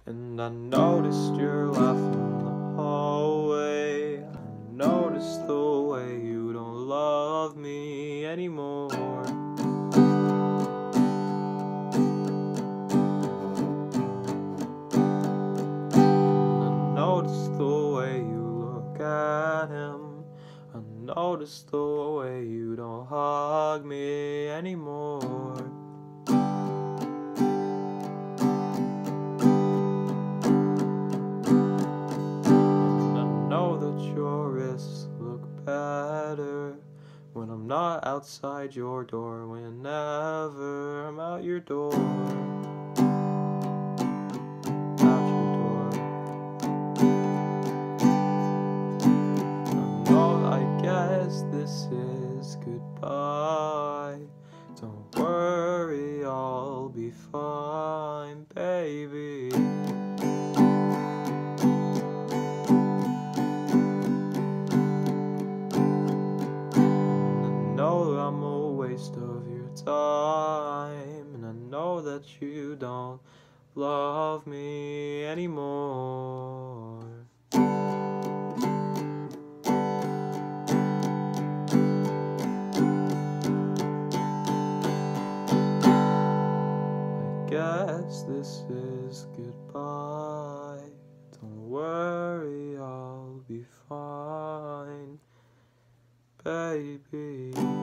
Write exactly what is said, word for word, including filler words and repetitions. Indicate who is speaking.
Speaker 1: And I noticed your laugh in the hallway. I noticed the way you don't love me anymore. And I noticed the way you look at him. I noticed the way you don't hug me anymore. Your wrists look better when I'm not outside your door, whenever I'm out your door. Out your door. I know, I guess this is goodbye. Don't worry, I'll be fine, baby. I'm a waste of your time, and I know that you don't love me anymore. I guess this is goodbye. Don't worry, I'll be fine, baby.